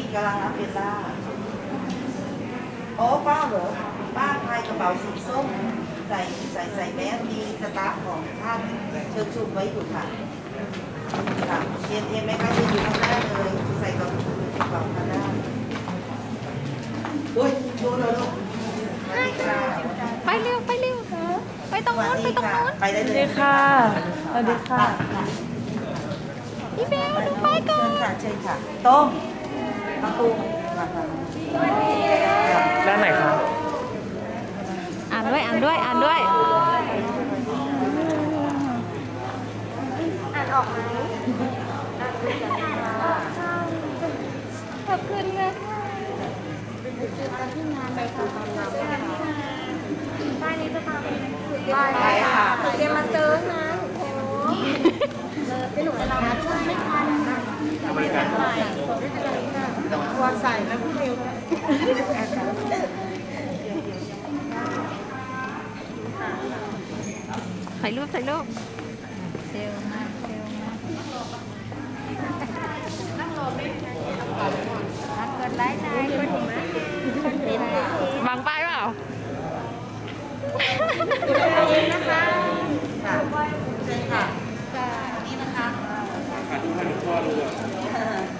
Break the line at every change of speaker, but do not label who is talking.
กำลังรับเวลาโอ้ป้าเหรอป้าพายกระเป๋าสีส้มใส่แมสมีสตาฟของท่านเชิญชุมไว้อยู่ค่ะค่ะเอ็นไหมคะจะอยู่ข้างหน้าเลยใส่กระเป๋าข้างหน้าอุ้ยดูเลยลูก
ไปเร็วไปเร็วไปตรงนู้นไปตรงนู้น
ไปได้เลย
สวัสดีค่ะสวัสดีค่ะ
พี่เบลดูไปก่อน
เชิญค่ะต้มมะตูม
ด้านไหนคะ
อ่านด้วยอ่านด้วยอ่านด้วย
อ่านออกไหมขอบคุณนะคะที่งานไปตอนรับป้ายนี้จะพาไปได้ค่ะเตรียมมาเซิร์ฟนะโอ้โหเป็นหนูเราช่วยไม่ทันตัวใส่แล้วพี่เร็ว
ถ่ายรูปถ่ายรูปเซลมากเซลมากกดไลค์นะกดติดวางป้ายเปล่า
นะคะค่ะเชิญค่ะนี่นะคะ
ถ่ายรูปให้หลวงพ่อดูอ่ะ